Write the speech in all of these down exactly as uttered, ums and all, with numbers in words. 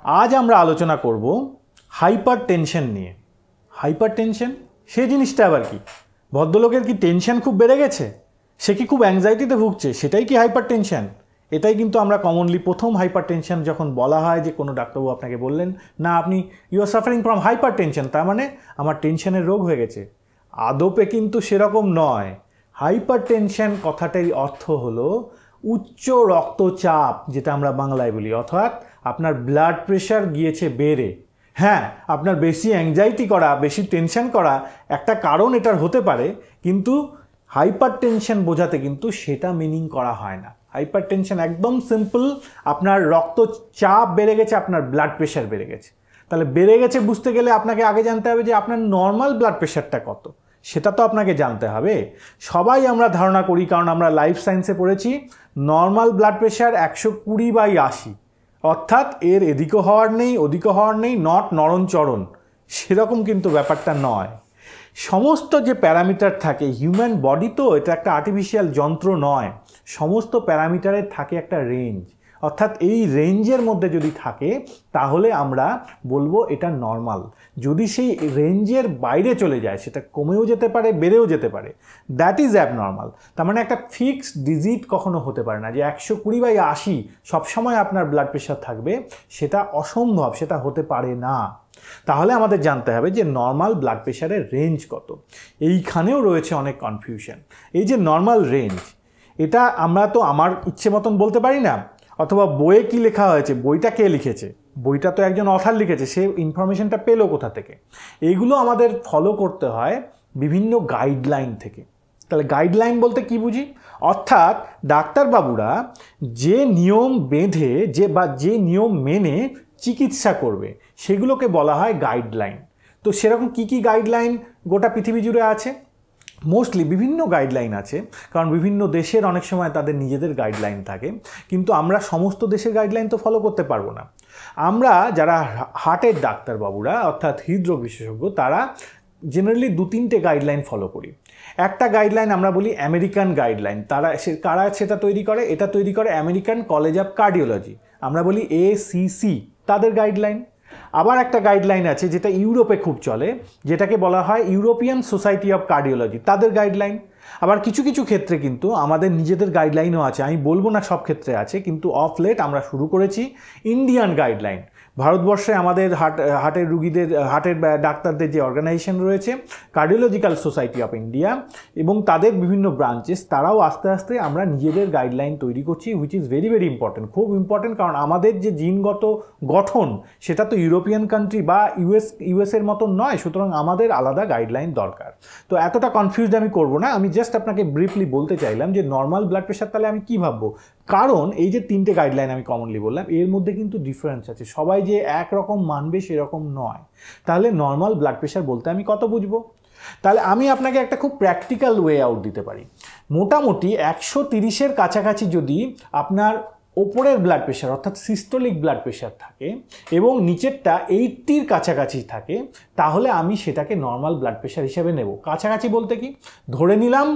আজ আমরা আলোচনা করব হাইপার টেনশন নিয়ে। হাইপার টেনশন সে জিনিসটা আবার কি? ভদ্রলোকের কি টেনশন খুব বেড়ে গেছে, সে কি খুব অ্যাংজাইটিতে ভুগছে, সেটাই কি হাইপার টেনশন? এটাই কিন্তু আমরা কমনলি প্রথম হাইপার টেনশন যখন বলা হয়, যে কোনো ডাক্তারবাবু আপনাকে বললেন না আপনি you are suffering from hypertension, তার মানে আমার টেনশনের রোগ হয়ে গেছে। আদপে কিন্তু সেরকম নয়। হাইপার টেনশন কথাটার অর্থ হলো উচ্চ রক্তচাপ, যেটা আমরা বাংলায় বলি, অর্থাৎ আপনার ব্লাড প্রেশার গিয়েছে বেড়ে। হ্যাঁ, আপনার বেশি অ্যাংজাইটি করা, বেশি টেনশন করা একটা কারণ এটার হতে পারে, কিন্তু হাইপার টেনশন বোঝাতে কিন্তু সেটা মিনিং করা হয় না। হাইপার টেনশন একদম সিম্পল, আপনার রক্তচাপ বেড়ে গেছে, আপনার ব্লাড প্রেশার বেড়ে গেছে। তাহলে বেড়ে গেছে বুঝতে গেলে আপনাকে আগে জানতে হবে যে আপনার নর্মাল ব্লাড প্রেশারটা কত, সেটা তো আপনাকে জানতে হবে। সবাই আমরা ধারণা করি, কারণ আমরা লাইফ সায়েন্সে পড়েছি, নর্মাল ব্লাড প্রেশার একশো কুড়ি বাই আশি, অর্থাৎ এর এদিকও হওয়ার নেই ওদিকও হওয়ার নেই, নট নরণচরণ। সেরকম কিন্তু ব্যাপারটা নয়। সমস্ত যে প্যারামিটার থাকে, হিউম্যান বডি তো এটা একটা আর্টিফিশিয়াল যন্ত্র নয়, সমস্ত প্যারামিটারের থাকে একটা রেঞ্জ, অর্থাৎ এই রেঞ্জের মধ্যে যদি থাকে তাহলে আমরা বলবো এটা নর্মাল। যদি সেই রেঞ্জের বাইরে চলে যায়, সেটা কমেও যেতে পারে বেড়েও যেতে পারে, দ্যাট ইজ অ্যাবনর্মাল। তার মানে একটা ফিক্সড ডিজিট কখনো হতে পারে না যে একশো কুড়ি বাই আশি সবসময় আপনার ব্লাড প্রেশার থাকবে, সেটা অসম্ভব, সেটা হতে পারে না। তাহলে আমাদের জানতে হবে যে নর্মাল ব্লাড প্রেশারের রেঞ্জ কত। এইখানেও রয়েছে অনেক কনফিউশন। এই যে নর্মাল রেঞ্জ, এটা আমরা তো আমার ইচ্ছে মতন বলতে পারি না, অথবা বইয়ে কি লেখা হয়েছে, বইটা কে লিখেছে, বইটা তো একজন অথার লিখেছে, সে ইনফরমেশনটা পেলো কোথা থেকে। এইগুলো আমাদের ফলো করতে হয় বিভিন্ন গাইডলাইন থেকে। তাহলে গাইডলাইন বলতে কি বুঝি? অর্থাৎ ডাক্তারবাবুরা যে নিয়ম বেঁধে যে বা যে নিয়ম মেনে চিকিৎসা করবে, সেগুলোকে বলা হয় গাইডলাইন। তো সেরকম কি কি গাইডলাইন গোটা পৃথিবী জুড়ে আছে? মোস্টলি বিভিন্ন গাইডলাইন আছে, কারণ বিভিন্ন দেশের অনেক সময় তাদের নিজেদের গাইডলাইন থাকে, কিন্তু আমরা সমস্ত দেশের গাইডলাইন তো ফলো করতে পারবো না। আমরা যারা হার্টের ডাক্তারবাবুরা অর্থাৎ হৃদরোগ বিশেষজ্ঞ, তারা জেনারেলি দু তিনটে গাইডলাইন ফলো করি। একটা গাইডলাইন আমরা বলি আমেরিকান গাইডলাইন, তারা সে কারা সেটা তৈরি করে, এটা তৈরি করে আমেরিকান কলেজ অফ কার্ডিওলজি, আমরা বলি A C C, guideline guideline. আবার একটা গাইডলাইন আছে যেটা ইউরোপে খুব চলে, যেটাকে বলা হয় ইউরোপিয়ান সোসাইটি অফ কার্ডিওলজি, তাদের গাইডলাইন। আবার কিছু কিছু ক্ষেত্রে কিন্তু আমাদের নিজেদের গাইডলাইনও আছে, আমি বলবো না সব ক্ষেত্রে আছে, কিন্তু অফ লেট আমরা শুরু করেছি ইন্ডিয়ান গাইডলাইন। ভারতবর্ষে আমাদের হার্ট হার্টের রুগীদের হার্টের ডাক্তারদের যে অর্গানাইজেশন রয়েছে, কার্ডিওলজিক্যাল সোসাইটি অফ ইন্ডিয়া, এবং তাদের বিভিন্ন ব্রাঞ্চেস, তারাও আস্তে আস্তে আমরা নিজেদের গাইডলাইন তৈরি করছি, which is very very important, খুব ইম্পর্টেন্ট। কারণ আমাদের যে জিনগত গঠন, সেটা তো ইউরোপিয়ান কান্ট্রি বা ইউএস ইউএসের মতন নয়, সুতরাং আমাদের আলাদা গাইডলাইন দরকার। তো এতটা কনফিউজড আমি করবো না, আমি জাস্ট আপনাকে ব্রিফলি বলতে চাইলাম যে নর্মাল ব্লাড প্রেশার তাহলে আমি কী ভাববো। কারণ এই যে তিনটে গাইডলাইন আমি কমনলি বললাম, এর মধ্যে কিন্তু ডিফারেন্স আছে, সবাই যে একরকম মানবে সেরকম নয়। তাহলে নর্মাল ব্লাড প্রেশার বলতে আমি কত বুঝবো? তাহলে আমি আপনাকে একটা খুব প্র্যাকটিক্যাল ওয়ে আউট দিতে পারি। মোটামুটি একশো তিরিশের কাছাকাছি যদি আপনার ওপরের ব্লাড প্রেশার অর্থাৎ সিস্টোলিক ব্লাড প্রেশার থাকে এবং নিচেরটা এইটটির কাছাকাছি থাকে, তাহলে আমি সেটাকে নর্মাল ব্লাড প্রেশার হিসেবে নেব। কাছাকাছি বলতে কি, ধরে নিলাম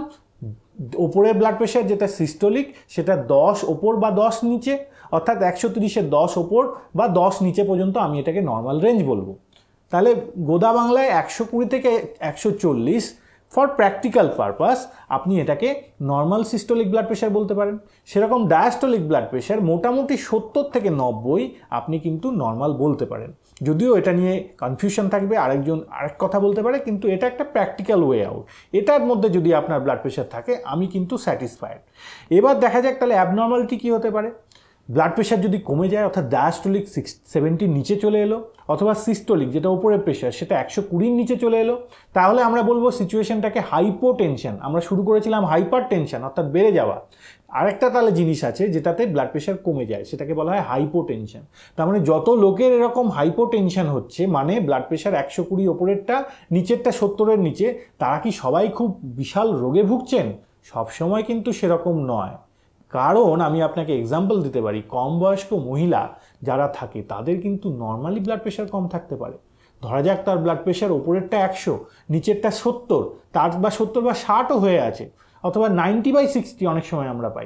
ওপরের ব্লাড প্রেশার যেটা সিস্টোলিক, সেটা দশ ওপর বা দশ নিচে, অর্থাৎ একশো তিরিশের দশ ওপর বা দশ নিচে পর্যন্ত আমি এটাকে নর্মাল রেঞ্জ বলবো। তাহলে গোদা বাংলায় একশো কুড়ি থেকে একশো চল্লিশ ফর প্র্যাকটিক্যাল পারপাস আপনি এটাকে নর্মাল সিস্টোলিক ব্লাড প্রেশার বলতে পারেন। সেরকম ডায়াস্টোলিক ব্লাড প্রেশার মোটামুটি সত্তর থেকে নব্বই আপনি কিন্তু নর্মাল বলতে পারেন। যদিও এটা নিয়ে কনফিউশন থাকবে, আরেকজন আরেক কথা বলতে পারে, কিন্তু এটা একটা প্র্যাকটিক্যাল ওয়ে আউট। এটার মধ্যে যদি আপনার ব্লাড প্রেশার থাকে, আমি কিন্তু স্যাটিসফাইড। এবার দেখা যাক তাহলে অ্যাবনর্মালিটি কী হতে পারে। ব্লাড প্রেশার যদি কমে যায়, অর্থাৎ ডায়াস্টোলিক সিক্স সেভেন্টির নিচে চলে এলো, অথবা সিস্টোলিক যেটা উপরের প্রেশার সেটা একশো কুড়ির নিচে চলে এলো, তাহলে আমরা বলবো সিচুয়েশনটাকে হাইপোটেনশন। আমরা শুরু করেছিলাম হাইপার টেনশন অর্থাৎ বেড়ে যাওয়া, আরেকটা তাহলে জিনিস আছে যেটাতে ব্লাড প্রেশার কমে যায়, সেটাকে বলা হয় হাইপোটেনশন। তার মানে যত লোকের এরকম হাইপোটেনশন হচ্ছে, মানে ব্লাড প্রেশার একশো কুড়ি ওপরেরটা নিচেরটা সত্তরের নিচে, তারা কি সবাই খুব বিশাল রোগে ভুগছেন? সবসময় কিন্তু সেরকম নয়। কারণ আমি আপনাকে এক্সাম্পল দিতে পারি, কম বয়স্ক মহিলা যারা থাকে তাদের কিন্তু নর্মালি ব্লাড প্রেশার কম থাকতে পারে। ধরা যাক তার ব্লাড প্রেশার ওপরেরটা একশো, নিচেরটা সত্তর, তার বা সত্তর বা ষাটও হয়ে আছে, অথবা নাইনটি বাই সিক্সটি অনেক সময় আমরা পাই।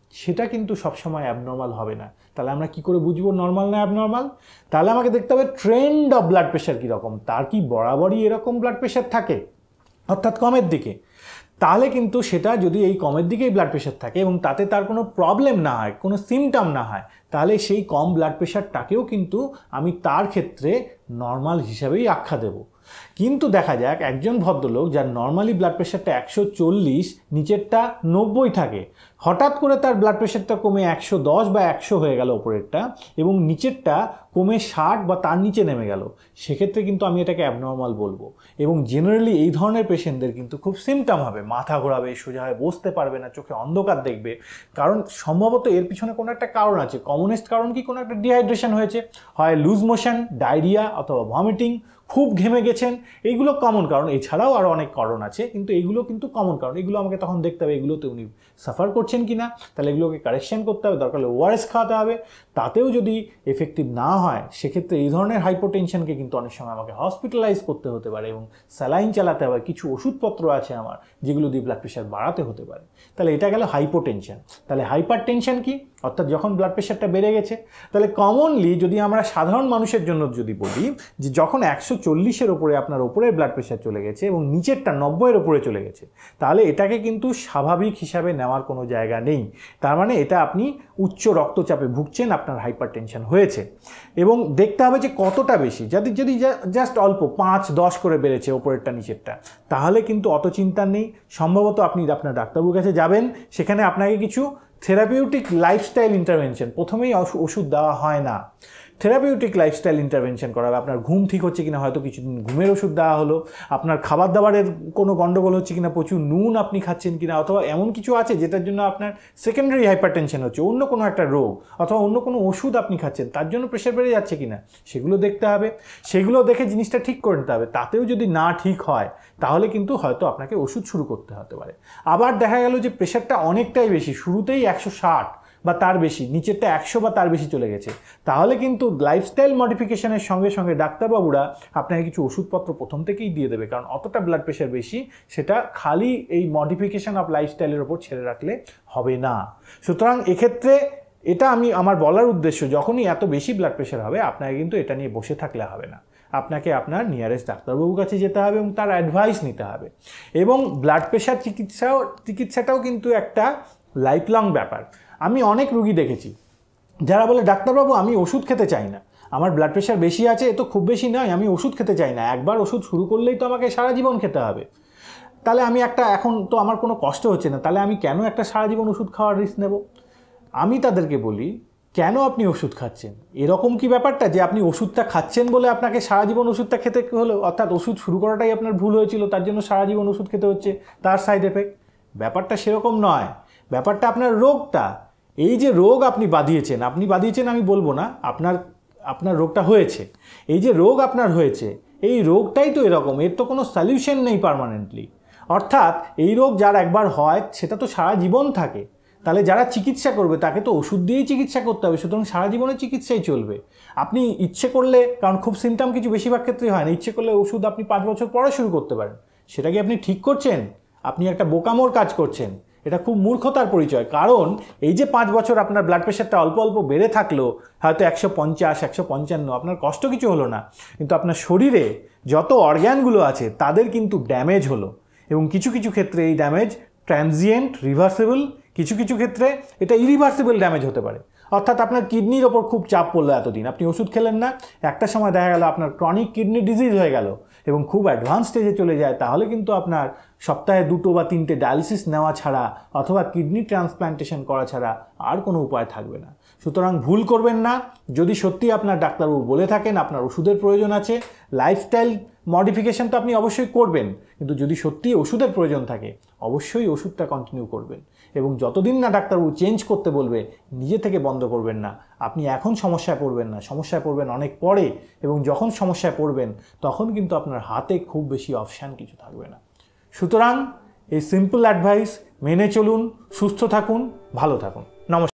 সেটা কিন্তু সবসময় অ্যাবনর্মাল হবে না। তাহলে আমরা কি করে বুঝবো নর্মাল না অ্যাবনর্মাল? তাহলে আমাকে দেখতে হবে ট্রেন্ড অফ ব্লাড প্রেশার কীরকম, তার কি বরাবরই এরকম ব্লাড প্রেশার থাকে অর্থাৎ কমের দিকে? তাহলে কিন্তু সেটা যদি এই কমের দিকেই ব্লাড প্রেশার থাকে এবং তাতে তার কোনো প্রবলেম না হয়, কোনো সিমটম না হয়, তাহলে সেই কম ব্লাড প্রেশারটাকেও কিন্তু আমি তার ক্ষেত্রে নর্মাল হিসাবেই আখ্যা দেব। কিন্তু দেখা যাক একজন ভদ্রলোক যার নর্মালি ব্লাড প্রেশারটা একশো চল্লিশ, নিচেরটা নব্বই থাকে, হঠাৎ করে তার ব্লাড প্রেশারটা কমে একশো দশ বা একশো হয়ে গেল ওপরেরটা, এবং নিচেরটা কমে ষাট বা তার নিচে নেমে গেল, সেক্ষেত্রে কিন্তু আমি এটাকে অ্যাবনর্মাল বলবো। এবং জেনারেলি এই ধরনের পেশেন্টদের কিন্তু খুব সিমটম হবে, মাথা ঘোরাবে, সোজা হয়ে বসতে পারবে না, চোখে অন্ধকার দেখবে, কারণ সম্ভবত এর পিছনে কোনো একটা কারণ আছে। কমনেস্ট কারণ কি? কোনো একটা ডিহাইড্রেশন হয়েছে, হয় লুজ মোশন, ডায়রিয়া অথবা ভমিটিং, খুব ঘেমে গেছেন, এইগুলো কমন কারণ। এছাড়াও আরও অনেক কারণ আছে, কিন্তু এগুলো কিন্তু কমন কারণ। এগুলো আমাকে তখন দেখতে হবে এগুলোতে উনি সাফার করছেন কি না, তাহলে এগুলোকে কারেকশন করতে হবে, দরকার হলে ওআরএস খাওয়াতে হবে। তাতেও যদি এফেক্টিভ না হয়, সেক্ষেত্রে এই ধরনের হাইপোটেনশনকে কিন্তু অনেক সময় আমাকে হসপিটালাইজ করতে হতে পারে এবং স্যালাইন চালাতে হবে। কিছু ওষুধপত্র আছে আমার যেগুলো দিয়ে ব্লাড প্রেশার বাড়াতে হতে পারে। তাহলে এটা গেল হাইপোটেনশন। তাহলে হাইপার টেনশন কি? অর্থাৎ যখন ব্লাড প্রেশারটা বেড়ে গেছে। তাহলে কমনলি যদি আমরা সাধারণ মানুষের জন্য যদি বলি যে যখন একশো চল্লিশের ওপরে আপনার ওপরের ব্লাড প্রেশার চলে গেছে এবং নিচেরটা নব্বইয়ের ওপরে চলে গেছে, তাহলে এটাকে কিন্তু স্বাভাবিক হিসাবে নেওয়ার কোনো জায়গা নেই। তার মানে এটা আপনি উচ্চ রক্তচাপে ভুগছেন, আপনার হাইপার টেনশন হয়েছে। এবং দেখতে হবে যে কতটা বেশি। যদি যদি জাস্ট অল্প পাঁচ দশ করে বেড়েছে ওপরেরটা নিচেরটা, তাহলে কিন্তু অত চিন্তার নেই। সম্ভবত আপনি আপনার ডাক্তারবাবুর কাছে যাবেন, সেখানে আপনাকে কিছু থেরাপিউটিক লাইফস্টাইল ইন্টারভেনশন, প্রথমেই ওষুধ দেওয়া হয় না, থেরাপিউটিক লাইফস্টাইল ইন্টারভেনশন করা হবে। আপনার ঘুম ঠিক হচ্ছে কিনা, হয়তো কিছুদিন ঘুমের ওষুধ দেওয়া হলো। আপনার খাবার দাবারের কোনো গন্ডগোল হচ্ছে কিনা, প্রচুর নুন আপনি খাচ্ছেন কিনা, অথবা এমন কিছু আছে যেটার জন্য আপনার সেকেন্ডারি হাইপারটেনশন হচ্ছে, অন্য কোনো একটা রোগ, অথবা অন্য কোনো ওষুধ আপনি খাচ্ছেন, তার জন্য প্রেশার বেড়ে যাচ্ছে কিনা, সেগুলো দেখতে হবে। সেগুলো দেখে জিনিসটা ঠিক করে নিতে হবে। তাতেও যদি না ঠিক হয়, তাহলে কিন্তু হয়তো আপনাকে ওষুধ শুরু করতে হতে পারে। আবার দেখা গেল যে প্রেশারটা অনেকটাই বেশি, শুরুতেই একশো ষাট বা তার বেশি, নিচেরটা একশো বা তার বেশি চলে গেছে, তাহলে কিন্তু লাইফস্টাইল মডিফিকেশনের সঙ্গে সঙ্গে ডাক্তারবাবুরা আপনাকে কিছু ওষুধপত্র প্রথম থেকেই দিয়ে দেবে, কারণ অতটা ব্লাড প্রেশার বেশি, সেটা খালি এই মডিফিকেশন অফ লাইফস্টাইলের ওপর ছেড়ে রাখলে হবে না। সুতরাং এক্ষেত্রে এটা আমি আমার বলার উদ্দেশ্য, যখনই এত বেশি ব্লাড প্রেশার হবে, আপনাকে কিন্তু এটা নিয়ে বসে থাকলে হবে না, আপনাকে আপনার নিয়ারেস্ট ডাক্তারবাবুর কাছে যেতে হবে এবং তার অ্যাডভাইস নিতে হবে। এবং ব্লাড প্রেশার চিকিৎসাও চিকিৎসাটাও কিন্তু একটা লাইফ লং ব্যাপার। আমি অনেক রুগী দেখেছি যারা বলে, ডাক্তারবাবু আমি ওষুধ খেতে চাই না, আমার ব্লাড প্রেশার বেশি আছে, এ তো খুব বেশি নয়, আমি ওষুধ খেতে চাই না, একবার ওষুধ শুরু করলেই তো আমাকে সারা জীবন খেতে হবে। তাহলে আমি একটা, এখন তো আমার কোনো কষ্ট হচ্ছে না, তাহলে আমি কেন একটা সারা জীবন ওষুধ খাওয়ার রিস্ক নেব? আমি তাদেরকে বলি, কেন আপনি ওষুধ খাচ্ছেন? এরকম কি ব্যাপারটা যে আপনি ওষুধটা খাচ্ছেন বলে আপনাকে সারা জীবন ওষুধটা খেতে হলো, অর্থাৎ ওষুধ শুরু করাটাই আপনার ভুল হয়েছিল, তার জন্য সারা জীবন ওষুধ খেতে হচ্ছে, তার সাইড এফেক্ট? ব্যাপারটা সেরকম নয়। ব্যাপারটা আপনার রোগটা, এই যে রোগ আপনি বাঁধিয়েছেন, আপনি বাঁধিয়েছেন আমি বলবো না, আপনার আপনার রোগটা হয়েছে, এই যে রোগ আপনার হয়েছে, এই রোগটাই তো এরকম, এর তো কোনো সলিউশন নেই পার্মানেন্টলি। অর্থাৎ এই রোগ যার একবার হয় সেটা তো সারা জীবন থাকে, তাহলে যারা চিকিৎসা করবে তাকে তো ওষুধ দিয়েই চিকিৎসা করতে হবে, সুতরাং সারা জীবনের চিকিৎসাই চলবে। আপনি ইচ্ছে করলে, কারণ খুব সিমটম কিছু বেশিরভাগ ক্ষেত্রেই হয় না, ইচ্ছে করলে ওষুধ আপনি পাঁচ বছর পরে শুরু করতে পারেন। সেটা কি আপনি ঠিক করছেন? আপনি একটা বোকামোর কাজ করছেন, এটা খুব মূর্খতার পরিচয়। কারণ এই যে পাঁচ বছর আপনার ব্লাড প্রেশারটা অল্প অল্প বেড়ে থাকলো, হয়তো একশো পঞ্চাশ একশো পঞ্চান্ন, আপনার কষ্ট কিছু হলো না, কিন্তু আপনার শরীরে যত অর্গ্যানগুলো আছে তাদের কিন্তু ড্যামেজ হলো, এবং কিছু কিছু ক্ষেত্রে এই ড্যামেজ ট্রানজিয়েন্ট, রিভার্সেবল, কিছু কিছু ক্ষেত্রে এটা ইরিভার্সেবল ড্যামেজ হতে পারে। অর্থাৎ আপনার কিডনির ওপর খুব চাপ পড়লো, এতদিন আপনি ওষুধ খেলেন না, একটা সময় দেখা গেল আপনার ক্রনিক কিডনি ডিজিজ হয়ে গেল এবং খুব অ্যাডভান্স স্টেজে চলে যায়, তাহলে কিন্তু আপনার সপ্তাহে দুটো বা তিনটে ডায়ালিসিস নেওয়া ছাড়া অথবা কিডনি ট্রান্সপ্লান্টেশন করা ছাড়া আর কোনো উপায় থাকবে না। সুতরাং ভুল করবেন না। যদি সত্যি আপনার ডাক্তারবাবু বলে থাকেন আপনার ওষুধের প্রয়োজন আছে, লাইফস্টাইল মডিফিকেশন তো আপনি অবশ্যই করবেন, কিন্তু যদি সত্যি ওষুধের প্রয়োজন থাকে অবশ্যই ওষুধটা কন্টিনিউ করবেন, এবং যতদিন না ডাক্তারবাবু চেঞ্জ করতে বলবে নিজে থেকে বন্ধ করবেন না। আপনি এখন সমস্যায় পড়বেন না, সমস্যায় পড়বেন অনেক পরে, এবং যখন সমস্যায় পড়বেন তখন কিন্তু আপনার হাতে খুব বেশি অপশান কিছু থাকবে না। সুতরাং এই সিম্পল অ্যাডভাইস মেনে চলুন, সুস্থ থাকুন, ভালো থাকুন। নমস্কার।